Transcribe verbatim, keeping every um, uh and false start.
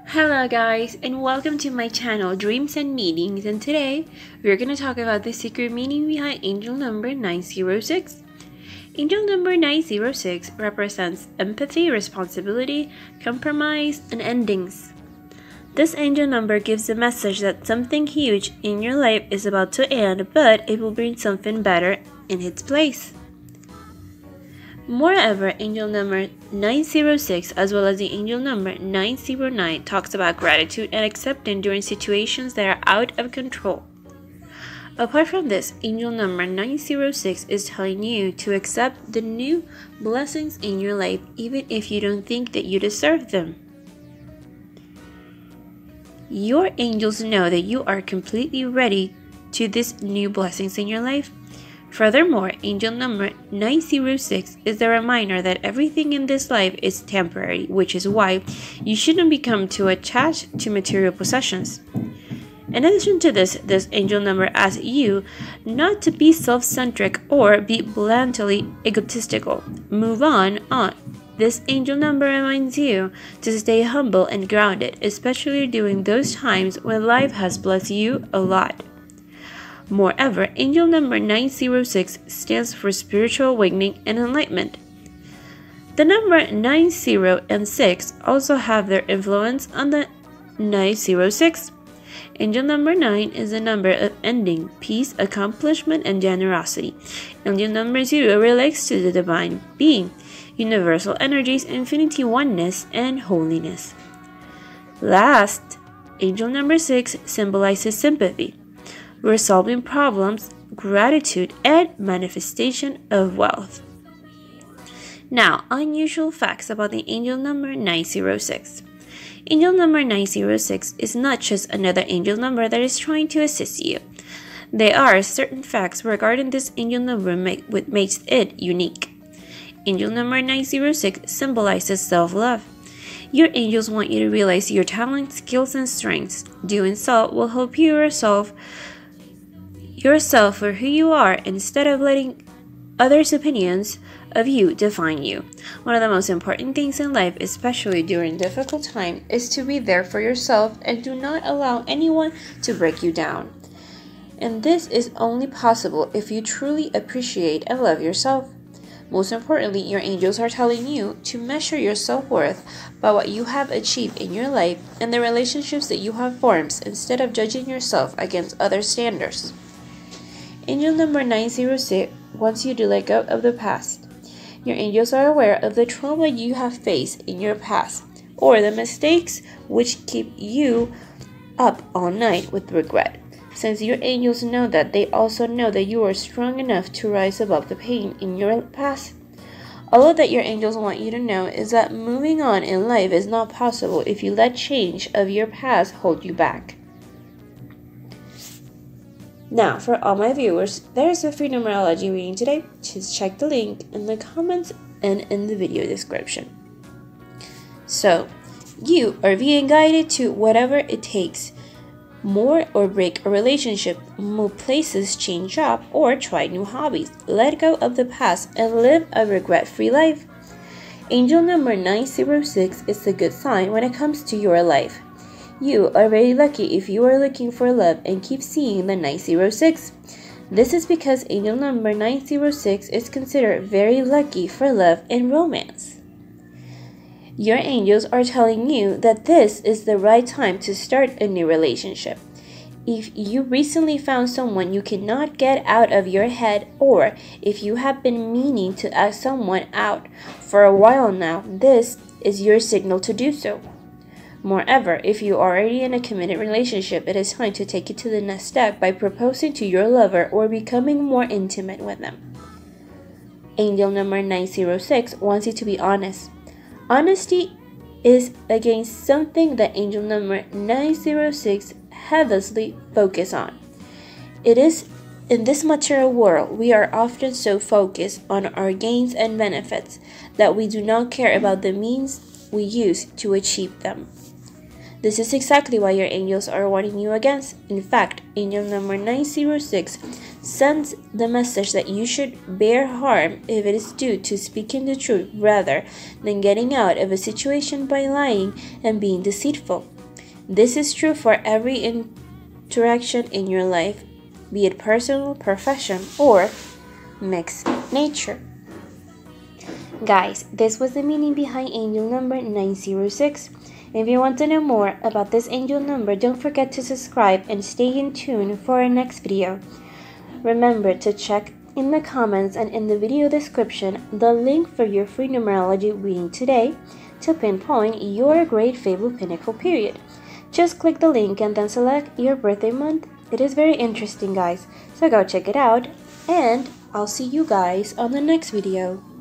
Hello guys, and welcome to my channel Dreams and Meanings, and today we're going to talk about the secret meaning behind angel number nine zero six. Angel number nine zero six represents empathy, responsibility, compromise, and endings. This angel number gives the message that something huge in your life is about to end, but it will bring something better in its place. Moreover, angel number nine zero six as well as the angel number nine zero nine talks about gratitude and acceptance during situations that are out of control. Apart from this, angel number nine zero six is telling you to accept the new blessings in your life even if you don't think that you deserve them. Your angels know that you are completely ready to these new blessings in your life. Furthermore, angel number nine zero six is a reminder that everything in this life is temporary, which is why you shouldn't become too attached to material possessions. In addition to this, this angel number asks you not to be self-centric or be blandly egotistical. Move on on. This angel number reminds you to stay humble and grounded, especially during those times when life has blessed you a lot. Moreover, angel number nine zero six stands for spiritual awakening and enlightenment. The number nine zero and six also have their influence on the nine zero six. Angel number nine is the number of ending, peace, accomplishment, and generosity. Angel number zero relates to the divine being, universal energies, infinity oneness, and holiness. Last, angel number six symbolizes sympathy, resolving problems, gratitude, and manifestation of wealth. Now, unusual facts about the angel number nine zero six. Angel number nine zero six is not just another angel number that is trying to assist you. There are certain facts regarding this angel number make, which makes it unique. Angel number nine zero six symbolizes self-love. Your angels want you to realize your talents, skills, and strengths. Doing so will help you resolve yourself for who you are instead of letting others' opinions of you define you. One of the most important things in life, especially during difficult times, is to be there for yourself and do not allow anyone to break you down. And this is only possible if you truly appreciate and love yourself. Most importantly, your angels are telling you to measure your self-worth by what you have achieved in your life and the relationships that you have formed instead of judging yourself against other standards. Angel number nine zero six wants you to let go of the past. Your angels are aware of the trauma you have faced in your past or the mistakes which keep you up all night with regret. Since your angels know that, they also know that you are strong enough to rise above the pain in your past. All that your angels want you to know is that moving on in life is not possible if you let change of your past hold you back. Now, for all my viewers, there is a free numerology reading today. Just check the link in the comments and in the video description. So, you are being guided to whatever it takes. More or break a relationship, move places, change job, or try new hobbies. Let go of the past and live a regret-free life. Angel number nine zero six is a good sign when it comes to your life. You are very lucky if you are looking for love and keep seeing the nine zero six. This is because angel number nine zero six is considered very lucky for love and romance. Your angels are telling you that this is the right time to start a new relationship. If you recently found someone you cannot get out of your head, or if you have been meaning to ask someone out for a while now, this is your signal to do so. Moreover, if you are already in a committed relationship, it is time to take it to the next step by proposing to your lover or becoming more intimate with them. Angel number nine zero six wants you to be honest. Honesty is against something that angel number nine zero six heavily focuses on. It is in this material world, we are often so focused on our gains and benefits that we do not care about the means we use to achieve them. This is exactly why your angels are warning you against. In fact, angel number nine zero six sends the message that you should bear harm if it is due to speaking the truth rather than getting out of a situation by lying and being deceitful. This is true for every interaction in your life, be it personal, profession, or mixed nature. Guys, this was the meaning behind angel number nine zero six. If you want to know more about this angel number, don't forget to subscribe and stay in tune for our next video. Remember to check in the comments and in the video description the link for your free numerology reading today to pinpoint your great Fable Pinnacle period. Just click the link and then select your birthday month. It is very interesting, guys, so go check it out, and I'll see you guys on the next video.